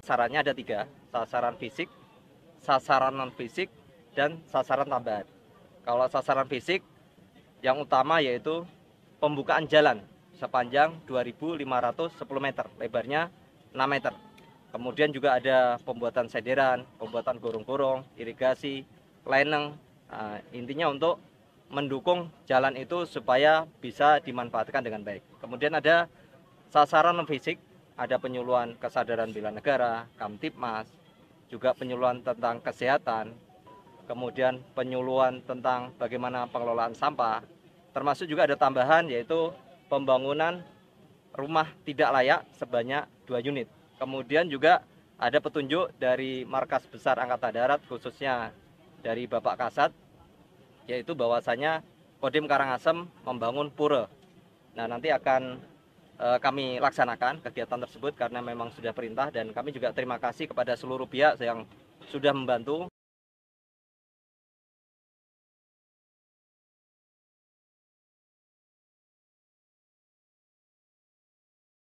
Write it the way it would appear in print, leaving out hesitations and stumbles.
sasarannya ada 3, sasaran fisik, sasaran non-fisik, dan sasaran tambahan. Kalau sasaran fisik, yang utama yaitu pembukaan jalan sepanjang 2.510 meter, lebarnya 6 meter. Kemudian juga ada pembuatan sederan, pembuatan gorong-gorong, irigasi, leneng. Nah, intinya untuk mendukung jalan itu supaya bisa dimanfaatkan dengan baik. Kemudian ada sasaran non fisik, ada penyuluhan kesadaran bela negara, Kamtipmas, juga penyuluhan tentang kesehatan, kemudian penyuluhan tentang bagaimana pengelolaan sampah, termasuk juga ada tambahan yaitu pembangunan rumah tidak layak sebanyak 2 unit. Kemudian juga ada petunjuk dari Markas Besar Angkatan Darat, khususnya dari Bapak Kasat, yaitu bahwasanya Kodim Karangasem membangun pura. Nah, nanti akan kami laksanakan kegiatan tersebut karena memang sudah perintah, dan kami juga terima kasih kepada seluruh pihak yang sudah membantu.